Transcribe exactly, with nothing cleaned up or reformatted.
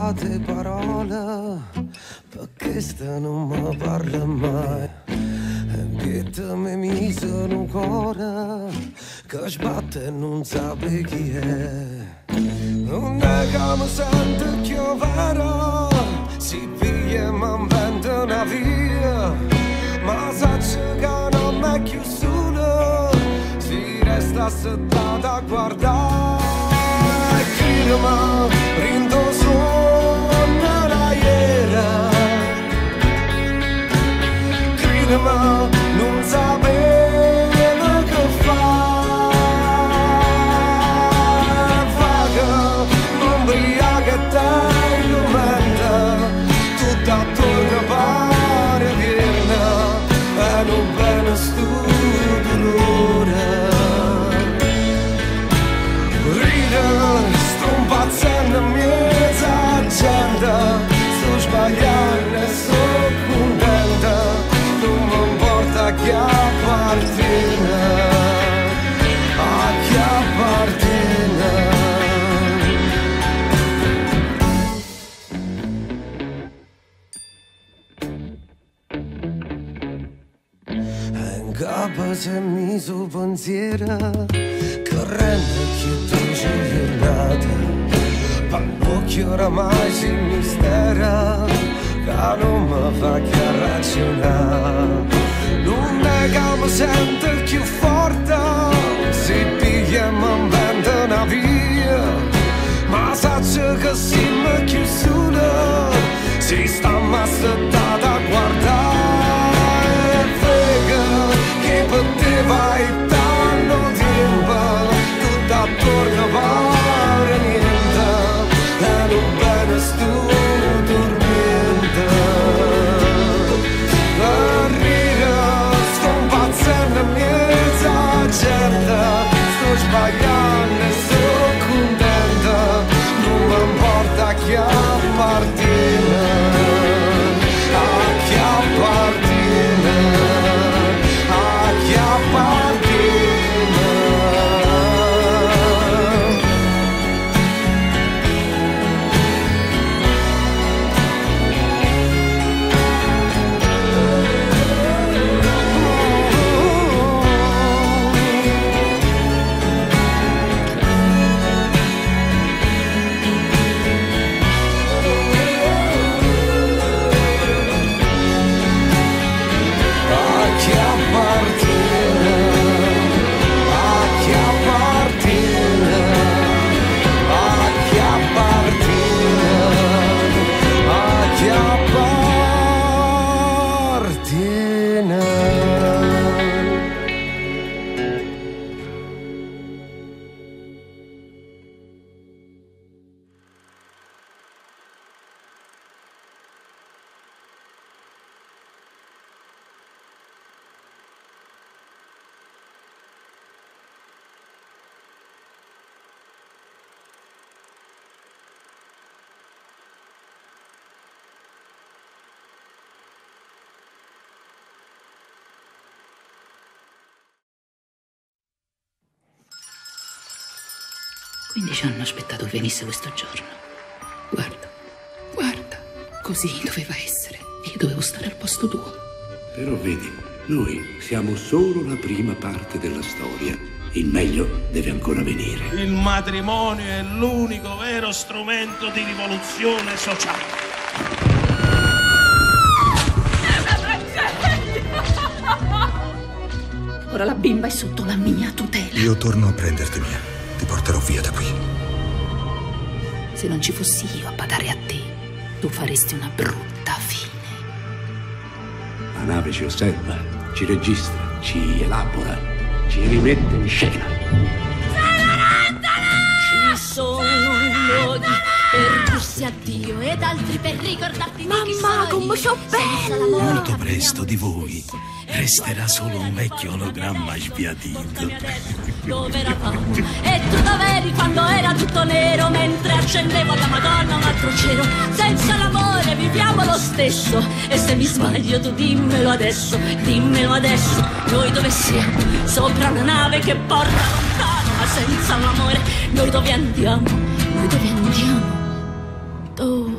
trovate parole, perché sta non mi parla mai. Che te mi mise in un cuore che sbatte e non sape chi è. Non è che mi sento più vero, si piglia e mi inventa una via, ma saccio che non è più solo, si resta settata a guardare. Cridami, rindo suona la iera, cridami, non sapevo che fare. Vaga, m'ubriaca e tengo mente, tutta attorno pare piena, e non bene sto dolore. Ride, sto impazzendo in mezzo alla gente, sto sbagliando e sono contenta, non mi importa chi appartiene, a chi appartiene. E in capo c'è mi su pensiero che rende più dolce giornata. L'occhio oramai si mistera, che non mi fa che ragionare. Non è che mi sento più forte, si piglia e mi inventa una via, ma saccio che si mi più solo, si sta massettata a guardare. Vega che poteva e tanto tempo, tutto attorno pare niente, e non bene sto dormendo. A rire, sto impazzendo in mezzo alla gente, sto sbagliando e sono contenta, non mi importa chi appartiene, a chi appartiene, a chi appartiene. quindici anni ho aspettato che venisse questo giorno. Guarda, guarda, così doveva essere. Io dovevo stare al posto tuo. Però vedi, noi siamo solo la prima parte della storia. Il meglio deve ancora venire. Il matrimonio è l'unico vero strumento di rivoluzione sociale. Ora la bimba è sotto la mia tutela. Io torno a prenderti, Mia. Ti porterò via da qui. Se non ci fossi io a badare a te, tu faresti una brutta fine. La nave ci osserva, ci registra, ci elabora, ci rimette in scena. Ci sono luoghi per dirsi addio ed altri per ricordarti di chi sei. Mamma, come so bella! Molto presto di voi resterà solo un vecchio ologramma sbiadito. Dove eravamo? E tu dov'eri quando era tutto nero, mentre accendevo alla Madonna un altro cielo. Senza l'amore viviamo lo stesso, e se mi sbaglio tu dimmelo adesso, dimmelo adesso. Noi dove siamo? Sopra una nave che porta lontano, ma senza l'amore noi dove andiamo? Noi dove andiamo? Dove?